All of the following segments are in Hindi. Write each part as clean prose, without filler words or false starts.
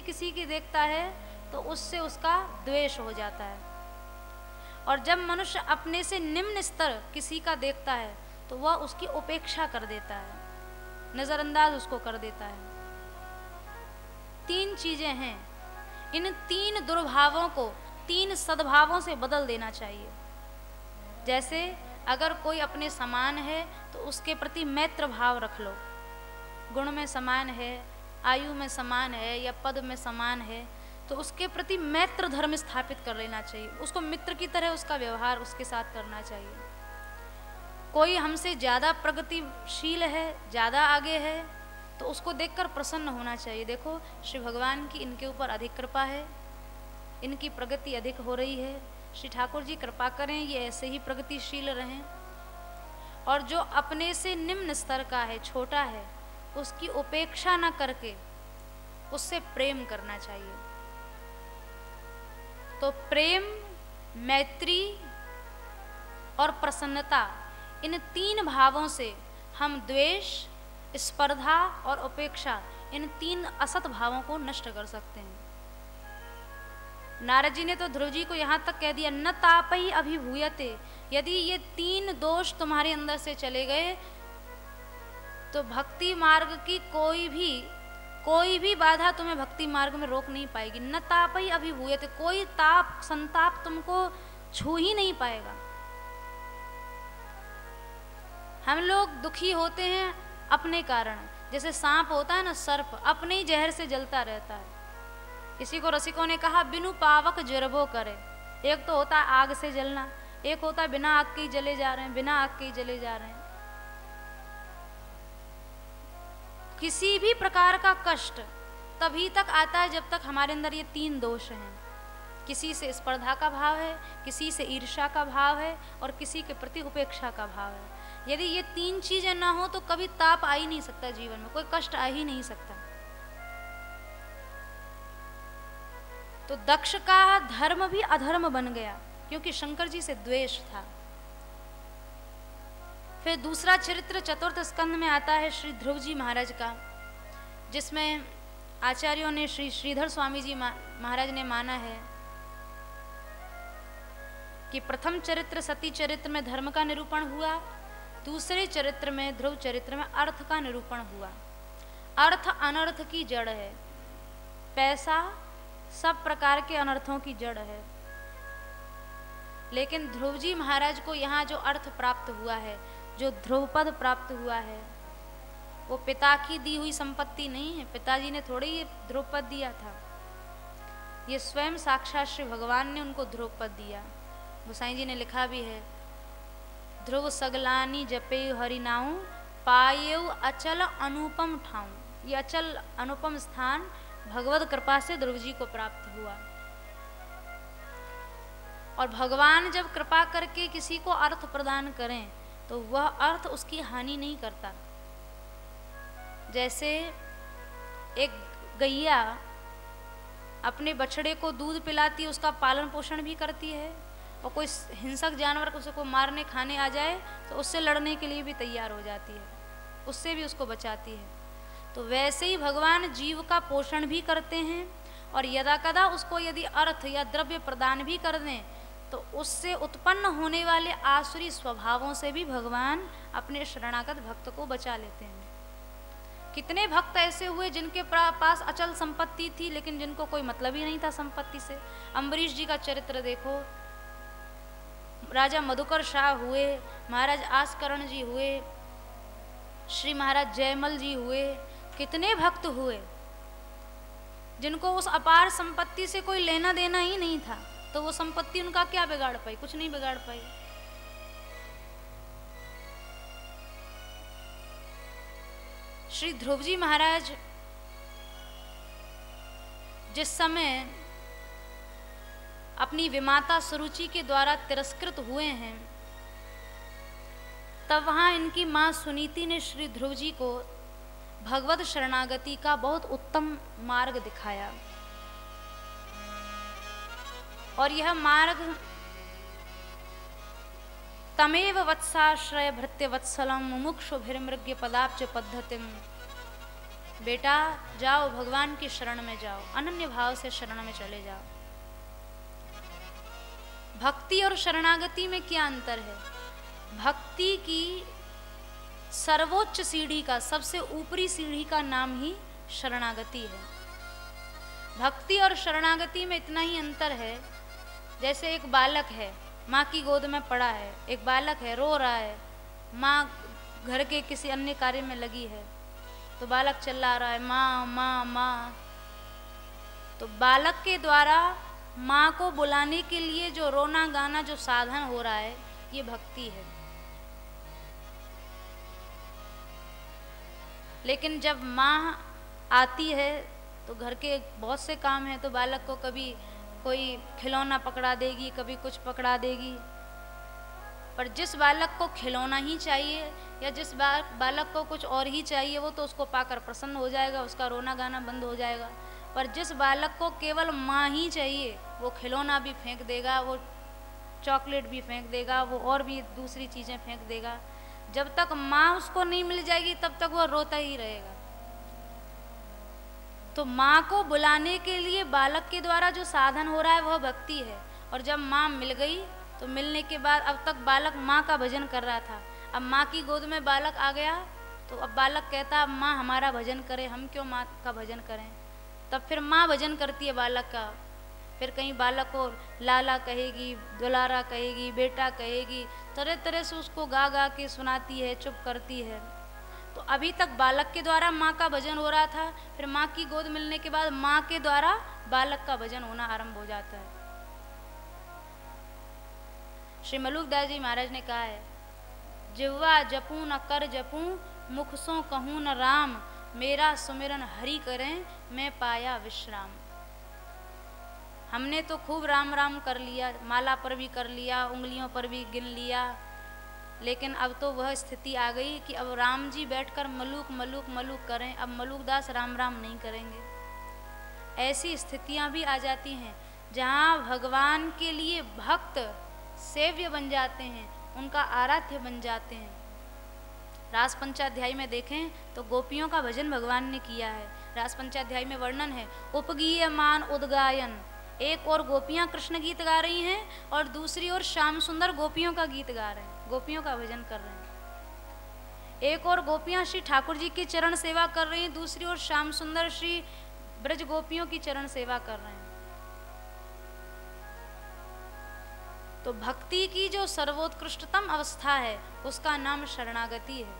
किसी की देखता है तो उससे उसका द्वेष हो जाता है। और जब मनुष्य अपने से निम्न स्तर किसी का देखता है तो वह उसकी उपेक्षा कर देता है, नज़रअंदाज उसको कर देता है। 3 चीज़ें हैं, इन 3 दुर्भावों को 3 सद्भावों से बदल देना चाहिए। जैसे अगर कोई अपने समान है तो उसके प्रति मैत्र भाव रख लो, गुण में समान है, आयु में समान है या पद में समान है तो उसके प्रति मैत्र धर्म स्थापित कर लेना चाहिए, उसको मित्र की तरह उसका व्यवहार उसके साथ करना चाहिए। कोई हमसे ज़्यादा प्रगतिशील है, ज़्यादा आगे है तो उसको देखकर प्रसन्न होना चाहिए। देखो श्री भगवान की इनके ऊपर अधिक कृपा है, इनकी प्रगति अधिक हो रही है, श्री ठाकुर जी कृपा करें ये ऐसे ही प्रगतिशील रहें। और जो अपने से निम्न स्तर का है, छोटा है, उसकी उपेक्षा न करके उससे प्रेम करना चाहिए। तो प्रेम, मैत्री और प्रसन्नता, इन 3 भावों से हम द्वेष, स्पर्धा और उपेक्षा, इन 3 असत भावों को नष्ट कर सकते हैं। नारद जी ने तो ध्रुव जी को यहाँ तक कह दिया, न तापई अभिभूयते, यदि ये 3 दोष तुम्हारे अंदर से चले गए तो भक्ति मार्ग की कोई भी बाधा तुम्हें भक्ति मार्ग में रोक नहीं पाएगी। न तापई अभिभूयते, कोई ताप संताप तुमको छू ही नहीं पाएगा। हम लोग दुखी होते हैं अपने कारण, जैसे सांप होता है ना, सर्प अपने ही जहर से जलता रहता है। किसी को रसिकों ने कहा बिनु पावक जरबो करे, एक तो होता है आग से जलना, एक होता है बिना आग के ही जले जा रहे हैं, बिना आग के ही जले जा रहे हैं। किसी भी प्रकार का कष्ट तभी तक आता है जब तक हमारे अंदर ये 3 दोष हैं। किसी से स्पर्धा का भाव है, किसी से ईर्ष्या का भाव है और किसी के प्रति उपेक्षा का भाव है। यदि ये 3 चीजें ना हो तो कभी ताप आ ही नहीं सकता, जीवन में कोई कष्ट आ ही नहीं सकता। तो दक्ष का धर्म भी अधर्म बन गया क्योंकि शंकर जी से द्वेष था। फिर दूसरा चरित्र 4th स्कंद में आता है श्री ध्रुव जी महाराज का, जिसमें आचार्यों ने श्री श्रीधर स्वामी जी महाराज ने माना है कि प्रथम चरित्र सती चरित्र में धर्म का निरूपण हुआ, दूसरे चरित्र में ध्रुव चरित्र में अर्थ का निरूपण हुआ। अर्थ अनर्थ की जड़ है, पैसा सब प्रकार के अनर्थों की जड़ है। लेकिन ध्रुव जी महाराज को यहाँ जो अर्थ प्राप्त हुआ है, जो ध्रुवपद प्राप्त हुआ है, वो पिता की दी हुई संपत्ति नहीं है। पिताजी ने थोड़ी ये ध्रुवपद दिया था, ये स्वयं साक्षात श्री भगवान ने उनको ध्रुवपद दिया। गोसाई जी ने लिखा भी है, ध्रुव सगलानी जपे हरिनाऊ पायेउ अचल अनुपम ठाऊ। ये अचल अनुपम स्थान भगवत कृपा से ध्रुव जी को प्राप्त हुआ। और भगवान जब कृपा करके किसी को अर्थ प्रदान करें तो वह अर्थ उसकी हानि नहीं करता। जैसे एक गैया अपने बछड़े को दूध पिलाती है, उसका पालन पोषण भी करती है, और कोई हिंसक जानवर उसको मारने खाने आ जाए तो उससे लड़ने के लिए भी तैयार हो जाती है, उससे भी उसको बचाती है। तो वैसे ही भगवान जीव का पोषण भी करते हैं और यदा कदा उसको यदि अर्थ या द्रव्य प्रदान भी कर दें तो उससे उत्पन्न होने वाले आसुरी स्वभावों से भी भगवान अपने शरणागत भक्त को बचा लेते हैं। कितने भक्त ऐसे हुए जिनके पास अचल संपत्ति थी लेकिन जिनको कोई मतलब ही नहीं था संपत्ति से। अम्बरीश जी का चरित्र देखो, राजा मधुकर शाह हुए, महाराज आस्करण जी हुए, श्री महाराज जयमल जी हुए, कितने भक्त हुए जिनको उस अपार संपत्ति से कोई लेना देना ही नहीं था, तो वो संपत्ति उनका क्या बिगाड़ पाई? कुछ नहीं बिगाड़ पाई। श्री ध्रुव जी महाराज जिस समय अपनी विमाता सुरुचि के द्वारा तिरस्कृत हुए हैं, तब वहां इनकी मां सुनीति ने श्री ध्रुव जी को भगवत शरणागति का बहुत उत्तम मार्ग दिखाया। और यह मार्ग तमेव वत्साश्रय भृत्य वत्सलम मुमुक्षुभिर्मृग्य पदाब्ज पद्धतिम बेटा जाओ भगवान की शरण में जाओ, अनन्य भाव से शरण में चले जाओ। भक्ति और शरणागति में क्या अंतर है? भक्ति की सर्वोच्च सीढ़ी का, सबसे ऊपरी सीढ़ी का नाम ही शरणागति है। भक्ति और शरणागति में इतना ही अंतर है, जैसे एक बालक है, माँ की गोद में पड़ा है, एक बालक है, रो रहा है, माँ घर के किसी अन्य कार्य में लगी है, तो बालक चिल्ला रहा है माँ माँ माँ। तो बालक के द्वारा माँ को बुलाने के लिए जो रोना गाना जो साधन हो रहा है, ये भक्ति है। लेकिन जब माँ आती है तो घर के बहुत से काम हैं, तो बालक को कभी कोई खिलौना पकड़ा देगी, कभी कुछ पकड़ा देगी। पर जिस बालक को खिलौना ही चाहिए या जिस बालक को कुछ और ही चाहिए, वो तो उसको पाकर प्रसन्न हो जाएगा, उसका रोना गाना बंद हो जाएगा। पर जिस बालक को केवल माँ ही चाहिए, वो खिलौना भी फेंक देगा, वो चॉकलेट भी फेंक देगा, वो और भी दूसरी चीज़ें फेंक देगा। जब तक माँ उसको नहीं मिल जाएगी तब तक वो रोता ही रहेगा। तो माँ को बुलाने के लिए बालक के द्वारा जो साधन हो रहा है वह भक्ति है। और जब माँ मिल गई तो मिलने के बाद, अब तक बालक माँ का भजन कर रहा था, अब माँ की गोद में बालक आ गया तो अब बालक कहता अब माँ हमारा भजन करे, हम क्यों माँ का भजन करें। तब फिर माँ भजन करती है बालक का। फिर कहीं बालक को लाला कहेगी, दुलारा कहेगी, बेटा कहेगी, तरह तरह से उसको गा गा के सुनाती है, चुप करती है। तो अभी तक बालक के द्वारा माँ का भजन हो रहा था, फिर माँ की गोद मिलने के बाद माँ के द्वारा बालक का भजन होना आरंभ हो जाता है। श्री मलुकदास जी महाराज ने कहा है, जिह्वा जपूं न कर जपूं, मुख सो कहूं न राम, मेरा सुमिरन हरि करें, मैं पाया विश्राम। हमने तो खूब राम राम कर लिया, माला पर भी कर लिया, उंगलियों पर भी गिन लिया, लेकिन अब तो वह स्थिति आ गई कि अब राम जी बैठकर मलूक मलूक मलूक करें, अब मलुकदास राम राम नहीं करेंगे। ऐसी स्थितियां भी आ जाती हैं जहां भगवान के लिए भक्त सेव्य बन जाते हैं, उनका आराध्य बन जाते हैं। रास पंचाध्याय में देखें तो गोपियों का भजन भगवान ने किया है। रास पंचाध्याय में वर्णन है, उपगीय मान उद्गायन। एक और गोपियां कृष्ण गीत गा रही हैं और दूसरी ओर श्याम सुंदर गोपियों का गीत गा रहे हैं, गोपियों का भजन कर रहे हैं। एक और गोपियां श्री ठाकुर जी की चरण सेवा कर रही हैं, दूसरी ओर श्याम सुंदर श्री ब्रज गोपियों की चरण सेवा कर रहे हैं। तो भक्ति की जो सर्वोत्कृष्टतम अवस्था है उसका नाम शरणागति है।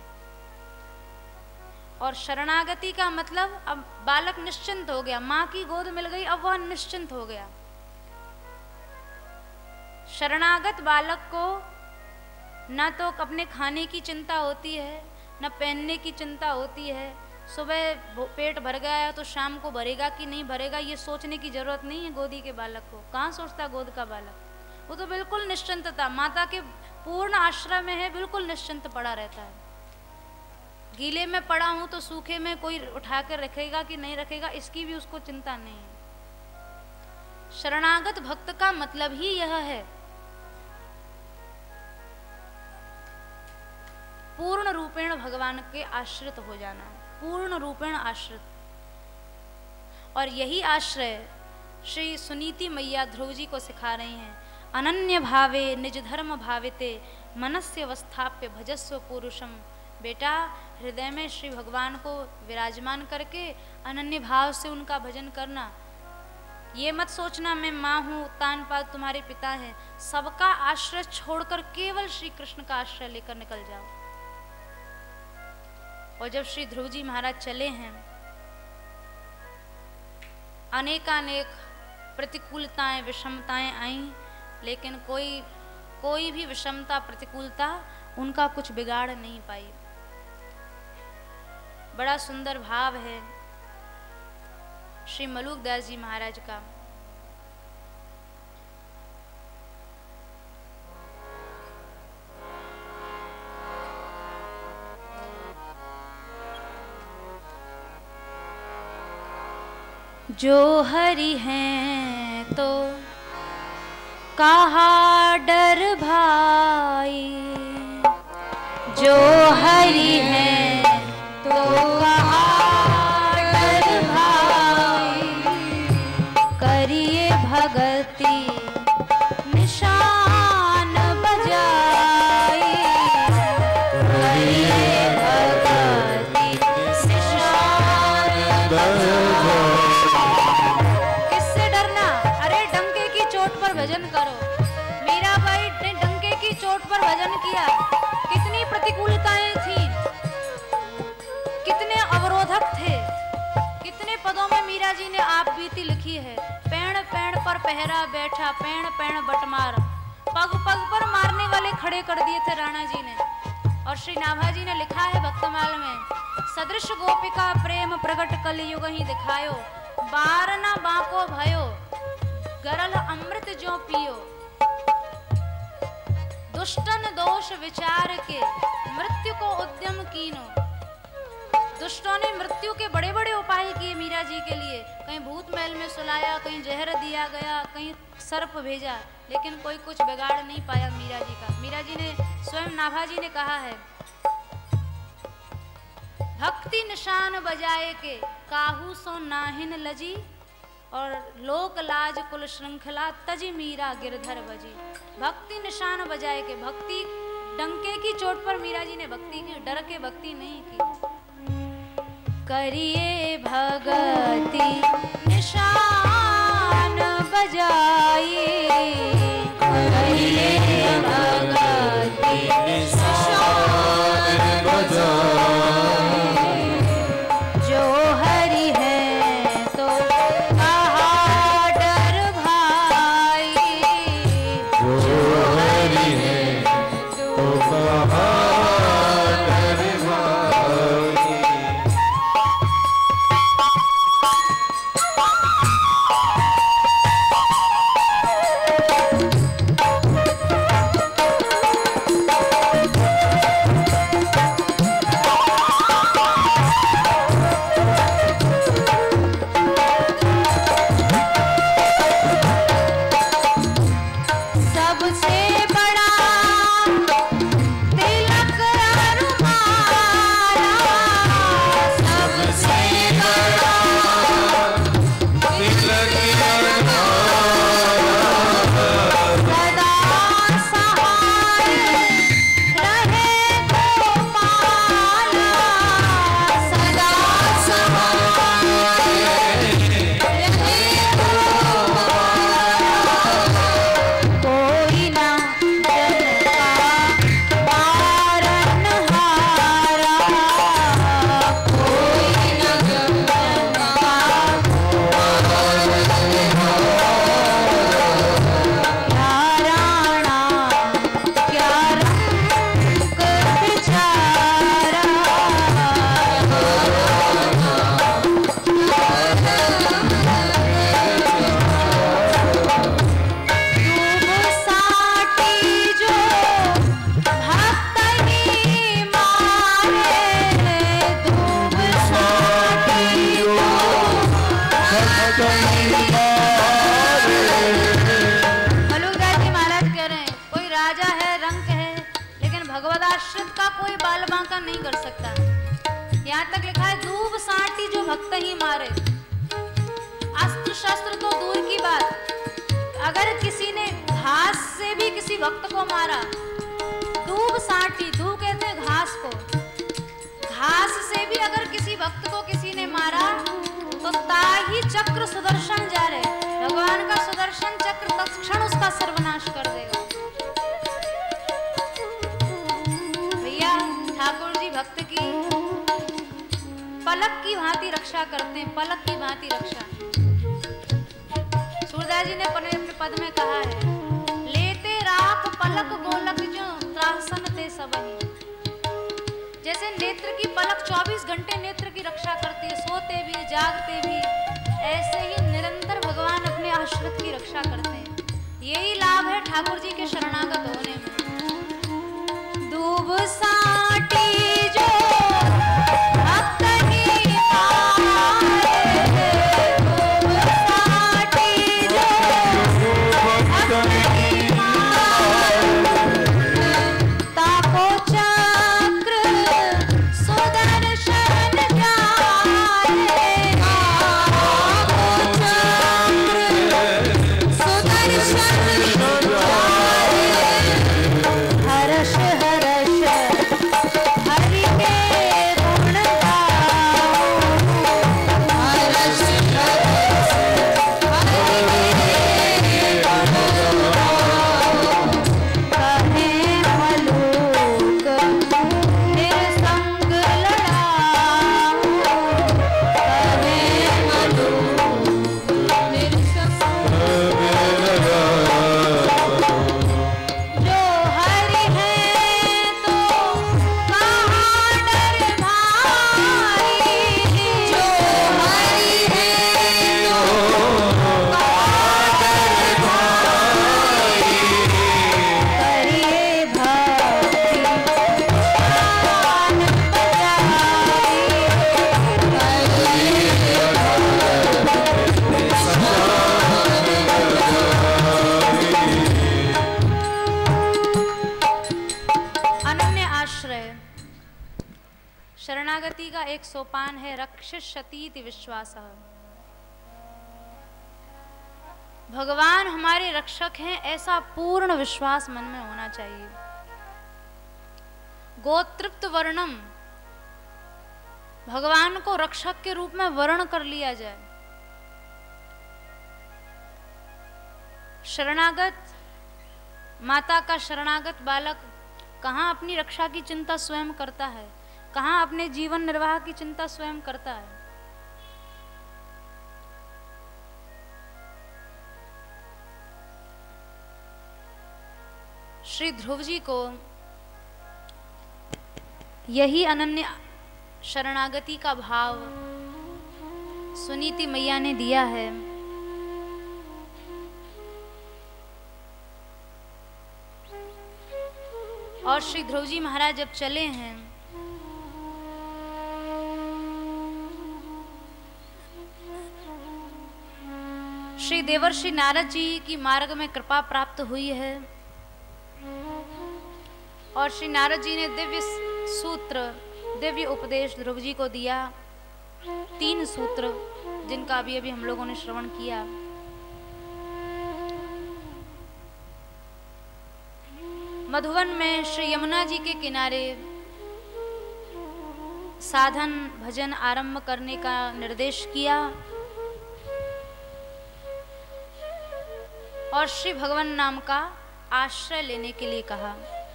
और शरणागति का मतलब, अब बालक निश्चिंत हो गया, माँ की गोद मिल गई, अब वह निश्चिंत हो गया। शरणागत बालक को न तो अपने खाने की चिंता होती है, न पहनने की चिंता होती है। सुबह पेट भर गया है तो शाम को भरेगा कि नहीं भरेगा, ये सोचने की जरूरत नहीं है गोदी के बालक को। कहाँ सोचता गोद का बालक, वो तो बिल्कुल निश्चिंतता, माता के पूर्ण आश्रय में है, बिल्कुल निश्चिंत पड़ा रहता है। गीले में पड़ा हूं तो सूखे में कोई उठा कर रखेगा कि नहीं रखेगा, इसकी भी उसको चिंता नहीं है। शरणागत भक्त का मतलब ही यह है, पूर्ण रूपेण भगवान के आश्रित हो जाना, पूर्ण रूपेण आश्रित। और यही आश्रय श्री सुनीति मैया ध्रुव जी को सिखा रही हैं। अनन्य भावे निज धर्म भाविते, मनस्य अवस्थाप्य भजस्व पुरुषम। बेटा हृदय में श्री भगवान को विराजमान करके अनन्य भाव से उनका भजन करना। ये मत सोचना मैं माँ हूँ, उत्तानपाद तुम्हारे पिता हैं। सबका आश्रय छोड़कर केवल श्री कृष्ण का आश्रय लेकर निकल जाओ। और जब श्री ध्रुव जी महाराज चले हैं, अनेकानेक प्रतिकूलताएं विषमताएं आईं, लेकिन कोई भी विषमता प्रतिकूलता उनका कुछ बिगाड़ नहीं पाई। बड़ा सुंदर भाव है श्री मलुकदास जी महाराज का। जो हरि हैं तो कहा डर भाई, जो हरि हैं तो कहा भगति निशान बजाए, करिए भगति निशान बजाए। किससे डरना? अरे डंके की चोट पर भजन करो। मीराबाई ने डंके की चोट पर भजन किया। कितनी प्रतिकूलताएं थी, कितने अवरोधक थे, कितने पदों में मीरा जी ने आप बीती लिखी है। पेड़ पेड़ पर पहरा बैठा, पेड़ पेड़ बटमार, पग पग पर मारने वाले खड़े कर दिए थे राणा जी ने। और श्री नाभा जी ने लिखा है भक्तमाल में, सदृश गोपिका प्रेम प्रगट कलयुग ही दिखायो, बार न बाको भयो, गरल अमृत जो पियो, दुष्टन दोष विचार के मृत्यु को उद्यम कीनो। दुष्टों ने मृत्यु के बड़े बड़े उपाय किए मीरा जी के लिए। कहीं भूत महल में सुलाया, कहीं जहर दिया गया, कहीं सर्प भेजा, लेकिन कोई कुछ बिगाड़ नहीं पाया मीरा जी का। मीरा जी ने स्वयं नाभा जी ने कहा है, भक्ति निशान बजाए के काहू सो नाहिन लजी, और लोक लाज कुल श्रृंखला तजी मीरा गिरधर बजी। भक्ति निशान बजाए के, भक्ति डंके की चोट पर मीरा जी ने भक्ति की, डर के भक्ति नहीं की। करिए भगति निशान बजाए, करिए भगति निशान बजाए, जो हरि है तो कहा डर भाई, जो हरि है तो कहा डर भाई। नहीं कर सकता। यहाँ तक लिखा है, दूब साटी जो भक्त ही मारे। अस्त्र शस्त्र तो दूर की बात, अगर किसी ने घास से भी किसी भक्त को मारा, दूब साटी, दूब कहते हैं घास को, घास से भी अगर किसी भक्त को किसी ने मारा तो ताही चक्र सुदर्शन जा रहे, भगवान का सुदर्शन चक्र तत्क्षण उसका सर्वनाश कर देगा। भैया ठाकुर जी भक्त की पलक की भांति रक्षा करते हैं, पलक की भांति रक्षा। सूरदास जी ने अपने पद में कहा है, लेते राख पलक गोलक जो त्रासन ते सबही। जैसे नेत्र की पलक 24 घंटे नेत्र की रक्षा करती है, सोते भी जागते भी, ऐसे ही निरंतर भगवान अपने आश्रित की रक्षा करते हैं। यही लाभ है ठाकुर जी के शरणागत होने में। दूब साटी जो भक्त ही मारे, दूब साटी जो भक्त ही मारे, ताको चक्र सुदर्शन जाए, ताको चक्र का एक सोपान है रक्षिष्यतीति विश्वासः। भगवान हमारे रक्षक हैं ऐसा पूर्ण विश्वास मन में होना चाहिए। गोतृप्त वर्णम, भगवान को रक्षक के रूप में वर्ण कर लिया जाए। शरणागत माता का शरणागत बालक कहाँ अपनी रक्षा की चिंता स्वयं करता है, कहाँ अपने जीवन निर्वाह की चिंता स्वयं करता है। श्री ध्रुव जी को यही अनन्य शरणागति का भाव सुनीति मैया ने दिया है। और श्री ध्रुव जी महाराज जब चले हैं श्री देवर्षि नारद जी की मार्ग में कृपा प्राप्त हुई है और श्री नारद जी ने दिव्य सूत्र दिव्य उपदेश ध्रुव जी को दिया। 3 सूत्र जिनका अभी अभी हम लोगों ने श्रवण किया। मधुवन में श्री यमुना जी के किनारे साधन भजन आरंभ करने का निर्देश किया और श्री भगवान नाम का आश्रय लेने के लिए कहा।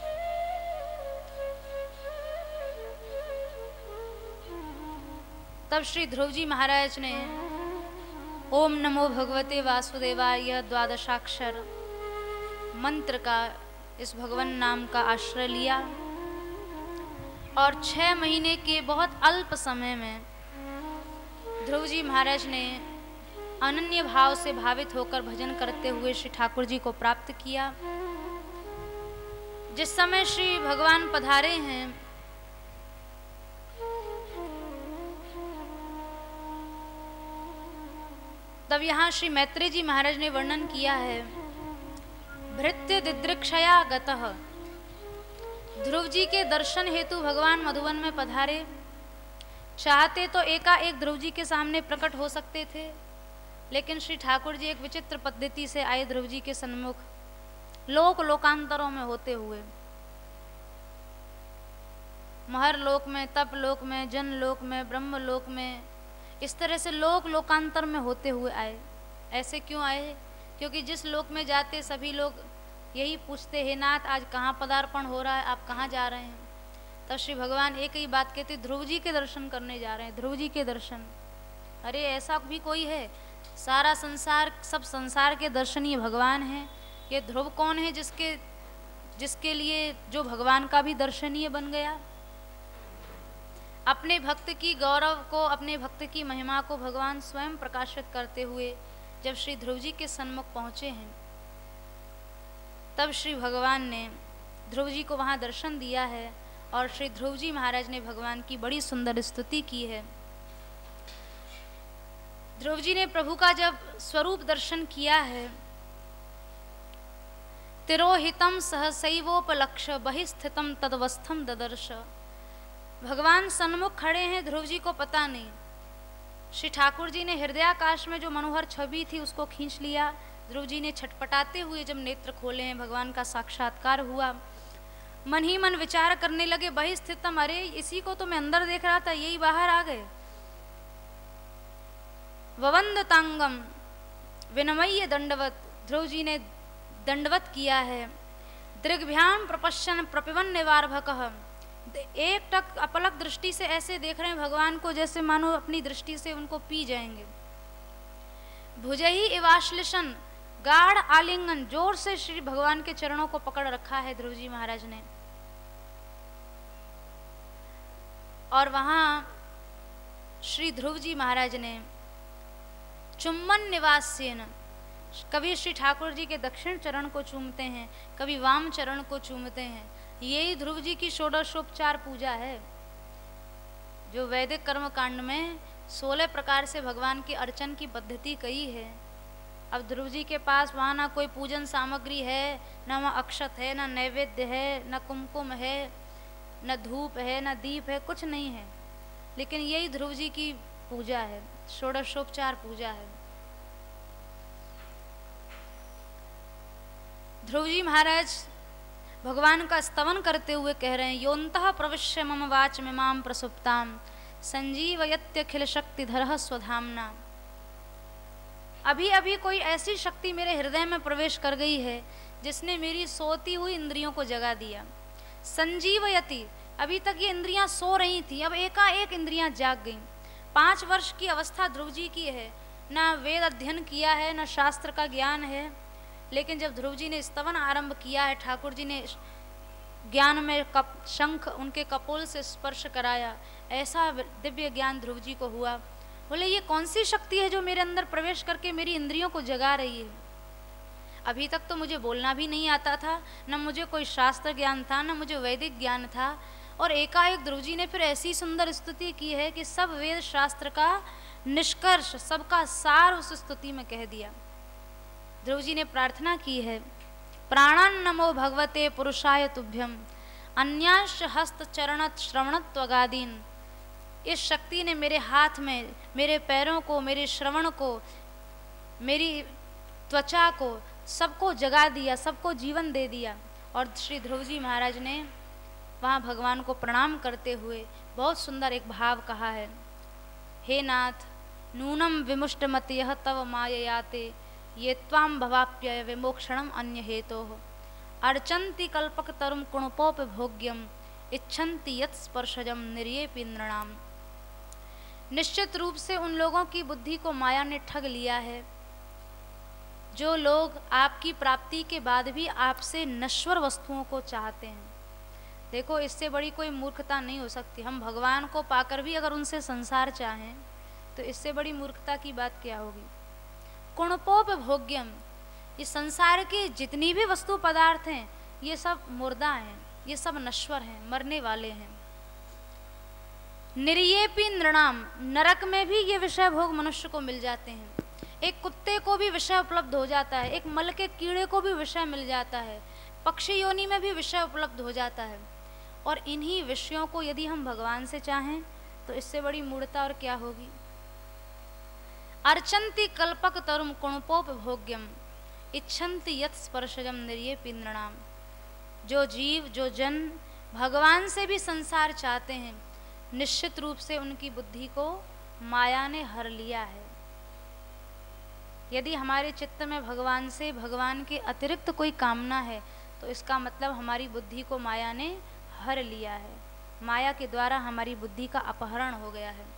तब श्री ध्रुव जी महाराज ने ओम नमो भगवते वासुदेवाय यह 12 मंत्र का इस भगवान नाम का आश्रय लिया और 6 महीने के बहुत अल्प समय में ध्रुव जी महाराज ने अनन्य भाव से भावित होकर भजन करते हुए श्री ठाकुर जी को प्राप्त किया। जिस समय श्री भगवान पधारे हैं तब यहाँ श्री मैत्रेय जी महाराज ने वर्णन किया है भृत्य दिदृक्षया गतः। ध्रुव जी के दर्शन हेतु भगवान मधुवन में पधारे। चाहते तो एकाएक ध्रुव जी के सामने प्रकट हो सकते थे, लेकिन श्री ठाकुर जी एक विचित्र पद्धति से आए ध्रुव जी के सन्मुख लोकांतरों में होते हुए, महर लोक में, तप लोक में, जन लोक में, ब्रह्म लोक में, इस तरह से लोकांतर में होते हुए आए। ऐसे क्यों आए? क्योंकि जिस लोक में जाते सभी लोग यही पूछते, हे नाथ आज कहाँ पदार्पण हो रहा है, आप कहाँ जा रहे हैं? तब श्री भगवान एक ही बात कहते, ध्रुव जी के दर्शन करने जा रहे हैं, ध्रुव जी के दर्शन। अरे ऐसा भी कोई है? सारा संसार, सब संसार के दर्शनीय भगवान हैं। ये ध्रुव कौन है जिसके लिए जो भगवान का भी दर्शनीय बन गया? अपने भक्त की गौरव को, अपने भक्त की महिमा को भगवान स्वयं प्रकाशित करते हुए जब श्री ध्रुव जी के सन्मुख पहुँचे हैं, तब श्री भगवान ने ध्रुव जी को वहाँ दर्शन दिया है और श्री ध्रुव जी महाराज ने भगवान की बड़ी सुंदर स्तुति की है। ध्रुव जी ने प्रभु का जब स्वरूप दर्शन किया है, तिरोहितम सहसैवोपलक्ष्य बहिस्थितम तदवस्थम ददर्श। भगवान सन्मुख खड़े हैं, ध्रुव जी को पता नहीं। श्री ठाकुर जी ने हृदयाकाश में जो मनोहर छवि थी उसको खींच लिया। ध्रुव जी ने छटपटाते हुए जब नेत्र खोले हैं, भगवान का साक्षात्कार हुआ। मन ही मन विचार करने लगे, बहिस्थितम, अरे इसी को तो मैं अंदर देख रहा था, यही बाहर आ गए। ववंदतांगम विनमय्य दंडवत, ध्रुव जी ने दंडवत किया है। दृग्भ्याम प्रपश्यन प्रपिवन निवारभकः, एक टक अपलक दृष्टि से ऐसे देख रहे हैं भगवान को जैसे मानो अपनी दृष्टि से उनको पी जाएंगे। भुजही इवाश्लिशन, गाढ़ आलिंगन, जोर से श्री भगवान के चरणों को पकड़ रखा है ध्रुव जी महाराज ने। और वहां श्री ध्रुव जी महाराज ने चुम्बन निवास्यन, कभी श्री ठाकुर जी के दक्षिण चरण को चूमते हैं, कभी वाम चरण को चूमते हैं। यही ध्रुव जी की षोडशोपचार पूजा है, जो वैदिक कर्म कांड में 16 प्रकार से भगवान की अर्चन की पद्धति कही है। अब ध्रुव जी के पास वहाँ ना कोई पूजन सामग्री है, न वहाँ अक्षत है, न नैवेद्य है, न कुमकुम है, न धूप है, न दीप है, कुछ नहीं है। लेकिन यही ध्रुव जी की पूजा है, षोडशोपचार पूजा है। ध्रुव जी महाराज भगवान का स्तवन करते हुए कह रहे हैं, योन्तः प्रविश्य मम वाच मिमां प्रसुप्ताम संजीवयत्यखिल शक्तिधरः स्वधाम्ना। अभी अभी कोई ऐसी शक्ति मेरे हृदय में प्रवेश कर गई है जिसने मेरी सोती हुई इंद्रियों को जगा दिया। संजीवयति, अभी तक ये इंद्रियां सो रही थी, अब एकाएक इंद्रियां जाग गईं। 5 वर्ष की अवस्था ध्रुव जी की है, ना वेद अध्ययन किया है, ना शास्त्र का ज्ञान है, लेकिन जब ध्रुव जी ने स्तवन आरंभ किया है, ठाकुर जी ने ज्ञान में शंख उनके कपोल से स्पर्श कराया, ऐसा दिव्य ज्ञान ध्रुव जी को हुआ। बोले ये कौन सी शक्ति है जो मेरे अंदर प्रवेश करके मेरी इंद्रियों को जगा रही है। अभी तक तो मुझे बोलना भी नहीं आता था, न मुझे कोई शास्त्र ज्ञान था, न मुझे वैदिक ज्ञान था, और एकाएक ध्रुव जी ने फिर ऐसी सुंदर स्तुति की है कि सब वेद शास्त्र का निष्कर्ष, सबका सार उस स्तुति में कह दिया। ध्रुव जी ने प्रार्थना की है, प्राणन नमो भगवते पुरुषाय तुभ्यम अन्यांश हस्त चरण श्रवणत्वगादीन। इस शक्ति ने मेरे हाथ में, मेरे पैरों को, मेरे श्रवण को, मेरी त्वचा को, सबको जगा दिया, सबको जीवन दे दिया। और श्री ध्रुव जी महाराज ने वहाँ भगवान को प्रणाम करते हुए बहुत सुंदर एक भाव कहा है, हे नाथ नूनम विमुष्टमत यह तव माययाते ये त्वाम भवाप्य विमोक्षणम अन्य हेतोः अर्चन्ति कल्पक तरुम कुणपोप भोग्यम इच्छन्ति यत् स्पर्शजम निर्येपि नृणाम। निश्चित रूप से उन लोगों की बुद्धि को माया ने ठग लिया है जो लोग आपकी प्राप्ति के बाद भी आपसे नश्वर वस्तुओं को चाहते हैं। देखो, इससे बड़ी कोई मूर्खता नहीं हो सकती। हम भगवान को पाकर भी अगर उनसे संसार चाहें तो इससे बड़ी मूर्खता की बात क्या होगी। कुणपोप भोग्यम, ये संसार की जितनी भी वस्तु पदार्थ हैं ये सब मुर्दा हैं, ये सब नश्वर हैं, मरने वाले हैं। निर्येपि नृणाम, नरक में भी ये विषय भोग मनुष्य को मिल जाते हैं। एक कुत्ते को भी विषय उपलब्ध हो जाता है, एक मल के कीड़े को भी विषय मिल जाता है, पक्षी योनि में भी विषय उपलब्ध हो जाता है। और इन्हीं विषयों को यदि हम भगवान से चाहें तो इससे बड़ी मूढ़ता और क्या होगी। अर्चन्ति कल्पक तरुम कुणपोप भोग्यम इच्छन्ति यत् स्पर्शजम निर्येपि नृणाम। जो जीव, जो जन भगवान से भी संसार चाहते हैं, निश्चित रूप से उनकी बुद्धि को माया ने हर लिया है। यदि हमारे चित्त में भगवान से, भगवान के अतिरिक्त कोई कामना है तो इसका मतलब हमारी बुद्धि को माया ने हर लिया है, माया के द्वारा हमारी बुद्धि का अपहरण हो गया है।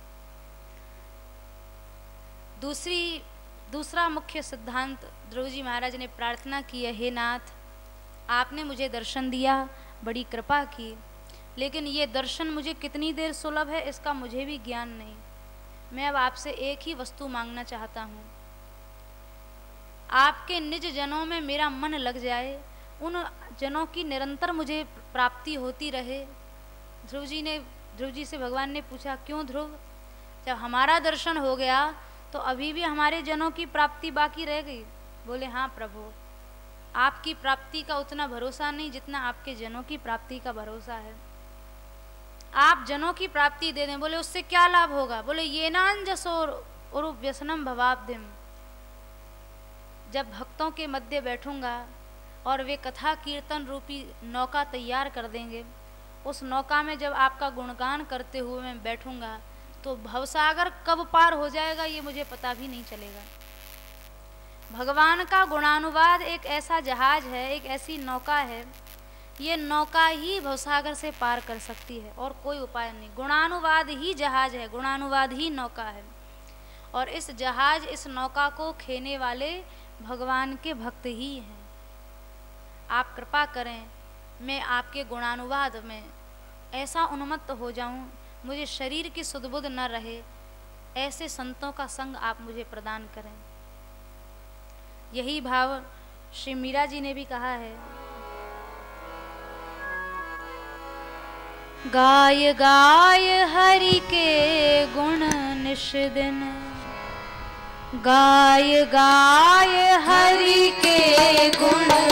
दूसरा मुख्य सिद्धांत ध्रुव जी महाराज ने प्रार्थना की है, हे नाथ आपने मुझे दर्शन दिया, बड़ी कृपा की, लेकिन ये दर्शन मुझे कितनी देर सुलभ है इसका मुझे भी ज्ञान नहीं। मैं अब आपसे एक ही वस्तु मांगना चाहता हूँ, आपके निज जनों में मेरा मन लग जाए, उन जनों की निरंतर मुझे प्राप्ति होती रहे। ध्रुव जी से भगवान ने पूछा, क्यों ध्रुव, जब हमारा दर्शन हो गया तो अभी भी हमारे जनों की प्राप्ति बाकी रह गई। बोले, हाँ प्रभु, आपकी प्राप्ति का उतना भरोसा नहीं जितना आपके जनों की प्राप्ति का भरोसा है। आप जनों की प्राप्ति दे दें। बोले, उससे क्या लाभ होगा। बोले, ये नांजसोर और व्यसनम भवाब्धिम। जब भक्तों के मध्य बैठूंगा और वे कथा कीर्तन रूपी नौका तैयार कर देंगे, उस नौका में जब आपका गुणगान करते हुए मैं बैठूंगा तो भवसागर कब पार हो जाएगा ये मुझे पता भी नहीं चलेगा। भगवान का गुणानुवाद एक ऐसा जहाज है, एक ऐसी नौका है, ये नौका ही भवसागर से पार कर सकती है और कोई उपाय नहीं। गुणानुवाद ही जहाज है, गुणानुवाद ही नौका है, और इस जहाज, इस नौका को खेने वाले भगवान के भक्त ही हैं। आप कृपा करें, मैं आपके गुणानुवाद में ऐसा उन्मत्त हो जाऊं, मुझे शरीर की सुधबुध न रहे, ऐसे संतों का संग आप मुझे प्रदान करें। यही भाव श्री मीरा जी ने भी कहा है, गाय गाय हरि के गुण निश दिन, गाय गाय हरि के गुण